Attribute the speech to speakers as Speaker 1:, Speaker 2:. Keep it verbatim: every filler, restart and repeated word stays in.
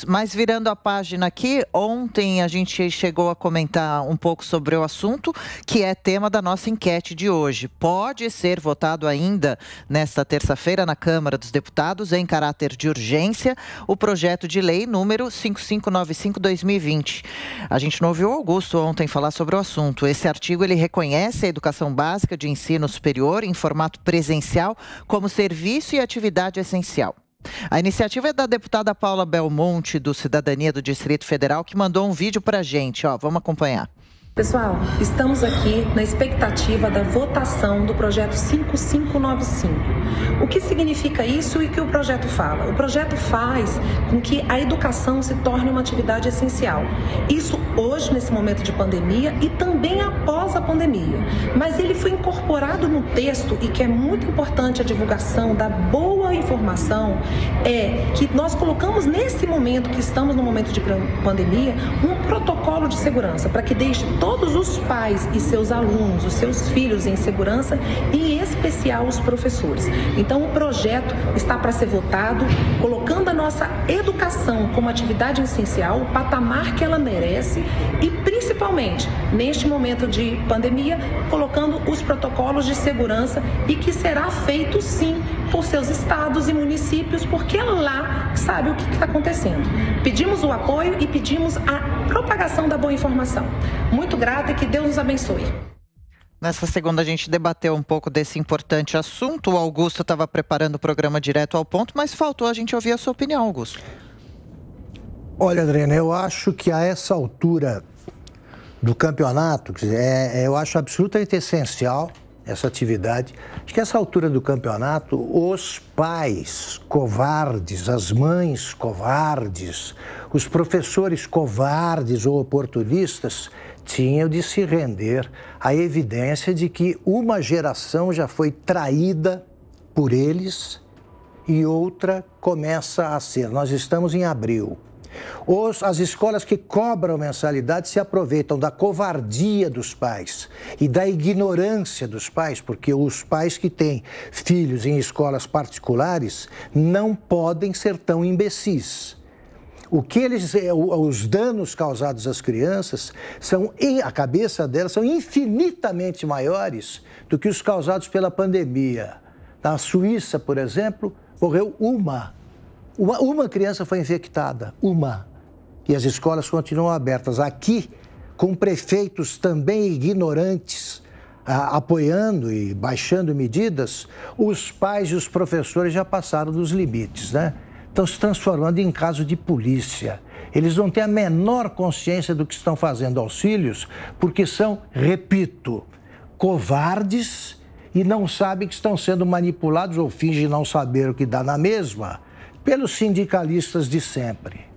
Speaker 1: minutos. Mas virando a página aqui, ontem a gente chegou a comentar um pouco sobre o assunto, que é tema da nossa enquete de hoje. Pode ser votado ainda nesta terça-feira na Câmara dos Deputados, em caráter de urgência, o projeto de lei número cinco cinco nove cinco barra dois mil e vinte. A gente não ouviu o Augusto ontem falar sobre o assunto. Esse artigo ele reconhece a educação básica de ensino superior em formato presencial como serviço e atividade essencial. A iniciativa é da deputada Paula Belmonte, do Cidadania do Distrito Federal, que mandou um vídeo para a gente. Ó, vamos acompanhar.
Speaker 2: Pessoal, estamos aqui na expectativa da votação do projeto cinco cinco nove cinco. O que significa isso e o que o projeto fala? O projeto faz com que a educação se torne uma atividade essencial. Isso hoje, nesse momento de pandemia e também após a pandemia. Mas ele foi incorporado no texto e que é muito importante a divulgação da boa informação, é que nós colocamos nesse momento, que estamos no momento de pandemia, um protocolo de segurança para que deixe todos os pais e seus alunos, os seus filhos em segurança, e em especial os professores. Então, o projeto está para ser votado, colocando a nossa educação como atividade essencial, o patamar que ela merece e, principalmente, neste momento de pandemia, colocando os protocolos de segurança e que será feito, sim, por seus estados e municípios, porque é lá que sabe o que está acontecendo. Pedimos o apoio e pedimos a propagação da boa informação. Muito grata e que Deus nos abençoe.
Speaker 1: Nessa segunda a gente debateu um pouco desse importante assunto. O Augusto estava preparando o programa direto ao ponto, mas faltou a gente ouvir a sua opinião, Augusto.
Speaker 3: Olha, Adriana, eu acho que a essa altura do campeonato, é, eu acho absolutamente essencial essa atividade. Acho que a essa altura do campeonato, os pais covardes, as mães covardes, os professores covardes ou oportunistas tinham de se render à evidência de que uma geração já foi traída por eles e outra começa a ser. Nós estamos em abril. Os, as escolas que cobram mensalidade se aproveitam da covardia dos pais e da ignorância dos pais, porque os pais que têm filhos em escolas particulares não podem ser tão imbecis. O que eles, os danos causados às crianças, são, a cabeça delas são infinitamente maiores do que os causados pela pandemia. Na Suíça, por exemplo, morreu uma. Uma, uma criança foi infectada, uma. E as escolas continuam abertas. Aqui, com prefeitos também ignorantes, a, apoiando e baixando medidas, os pais e os professores já passaram dos limites, né? Estão se transformando em caso de polícia. Eles não têm a menor consciência do que estão fazendo aos filhos, porque são, repito, covardes e não sabem que estão sendo manipulados ou fingem não saber o que dá na mesma pelos sindicalistas de sempre.